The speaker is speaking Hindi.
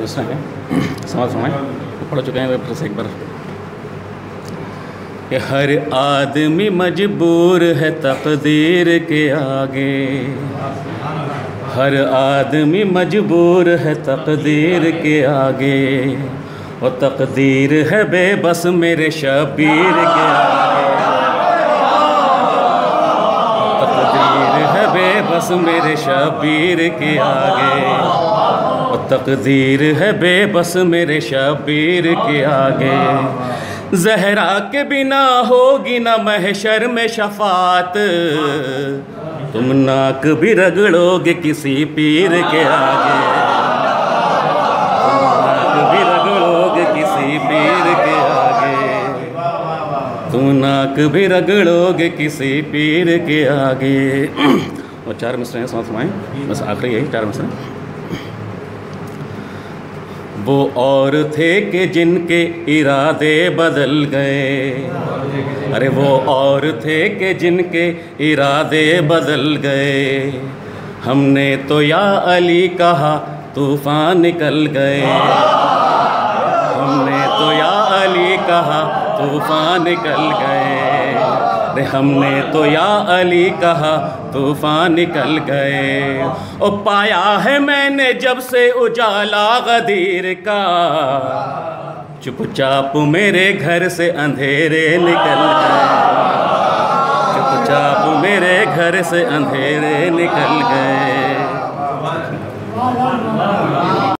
मिसरा है, समझ फरमाएं, पढ़ चुके हैं फिर से एक बार। कि हर आदमी मजबूर है तकदीर के आगे, हर आदमी मजबूर है तकदीर के आगे, और तकदीर है बेबस मेरे शबीर के आगे, तकदीर है बेबस मेरे शबीर के आगे, और तकदीर है बेबस मेरे शबीर के आगे। ज़हरा के बिना होगी ना महशर में शफात, तुम नाक भी रगड़ोगे किसी पीर के आगे, तुम नाक भी रगड़ोगे किसी पीर के आगे, तुम नाक भी रगड़ोगे किसी पीर के आगे। और 4 मिसरे हैं, समझ फरमाएं, बस आखिरी यही 4 मिसरे। वो और थे कि जिनके इरादे बदल गए, अरे वो और थे कि जिनके इरादे बदल गए, हमने तो या अली कहा तूफान निकल गए, हमने तो या अली कहा तूफान निकल गए, अरे हमने तो या अली कहा तूफान निकल गए। ओ पाया है मैंने जब से उजाला गदीर का, चुपचाप मेरे घर से अंधेरे निकल गए, चुपचाप मेरे घर से अंधेरे निकल गए।